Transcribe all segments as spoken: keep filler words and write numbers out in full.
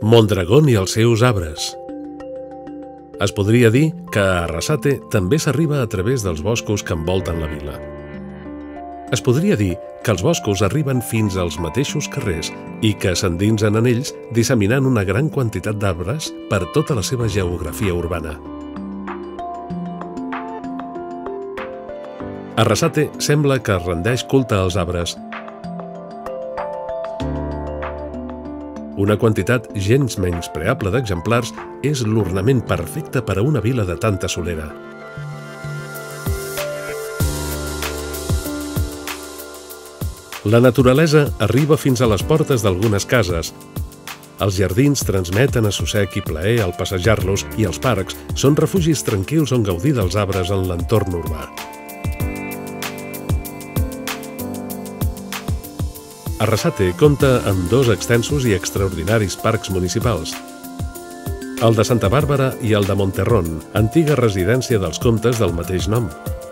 Mondragón i els seus arbres. Es podria dir que a Arrasate també s'arriba a través dels boscos que envolten la vila. Es podria dir que els boscos arriben fins als mateixos carrers i que s'endinsen en ells disseminant una gran quantitat d'arbres per tota la seva geografia urbana. Arrasate sembla que rendeix culte als arbres. Una quantitat gens menyspreable d'exemplars és l'ornament perfecte per a una vila de tanta solera. La naturalesa arriba fins a les portes d'algunes cases. Els jardins transmeten assossec i plaer al passejar-los i els parcs són refugis tranquils on gaudir dels arbres en l'entorn urbà. Arrasate compta amb dos extensos i extraordinaris parcs municipals, el de Santa Bàrbara i el de Monterrón, antiga residència dels comtes del mateix nom.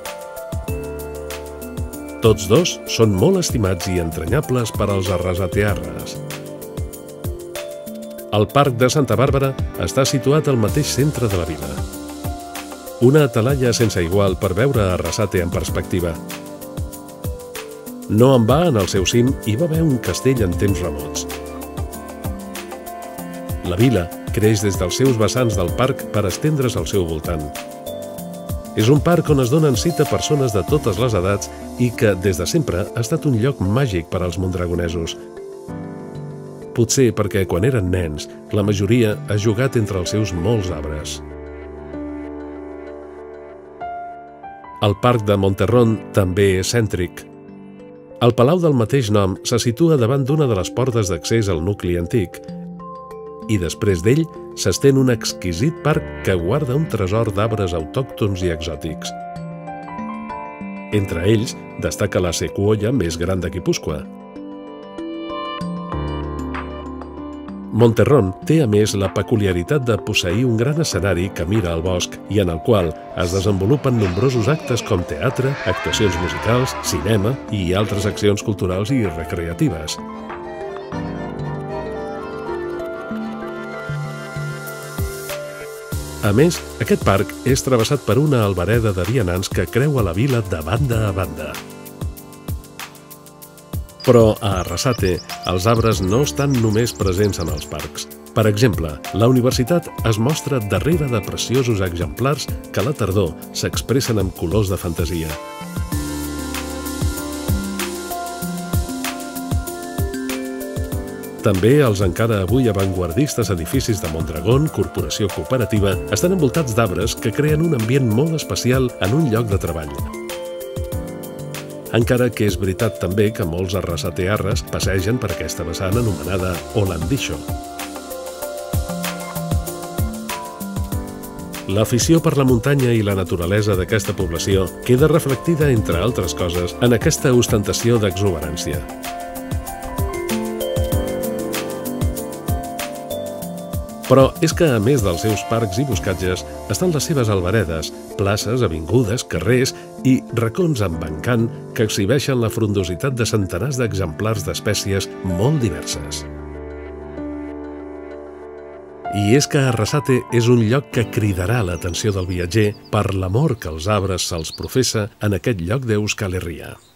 Tots dos són molt estimats i entranyables per als arrasatearres. El Parc de Santa Bàrbara està situat al mateix centre de la vila. Una atalaya sense igual per veure Arrasate en perspectiva. No en va en el seu cim hi va haver un castell en temps remots. La vila creix des dels seus vessants del parc per estendre's al seu voltant. És un parc on es donen cita persones de totes les edats i que, des de sempre, ha estat un lloc màgic per als mondragonesos. Potser perquè, quan eren nens, la majoria ha jugat entre els seus molts arbres. El parc de Monterrón també és cèntric. El palau del mateix nom se situa davant d'una de les portes d'accés al nucli antic i després d'ell s'estén un exquisit parc que guarda un tresor d'arbres autòctons i exòtics. Entre ells destaca la sequoia més gran de Guipúscoa. Monterrón té a més la peculiaritat de posseir un gran escenari que mira al bosc i en el qual es desenvolupen nombrosos actes com teatre, actuacions musicals, cinema i altres accions culturals i recreatives. A més, aquest parc és travessat per una albereda de vianants que creua la vila de banda a banda. Però a Arrasate els arbres no estan només presents en els parcs. Per exemple, la universitat es mostra darrere de preciosos exemplars que a la tardor s'expressen amb colors de fantasia. També els encara avui avantguardistes edificis de Mondragón, Corporació Cooperativa, estan envoltats d'arbres que creen un ambient molt especial en un lloc de treball. Encara que és veritat també que molts arrasatearres passegen per aquesta vessant anomenada Holandixo. L'afició per la muntanya i la naturalesa d'aquesta població queda reflectida, entre altres coses, en aquesta ostentació d'exuberància. Però és que, a més dels seus parcs i boscatges, estan les seves alberedes, places, avingudes, carrers i racons amb encant que exhibeixen la frondositat de centenars d'exemplars d'espècies molt diverses. I és que Arrasate és un lloc que cridarà l'atenció del viatger per l'amor que els arbres se'ls professa en aquest lloc d'Euskal Herria.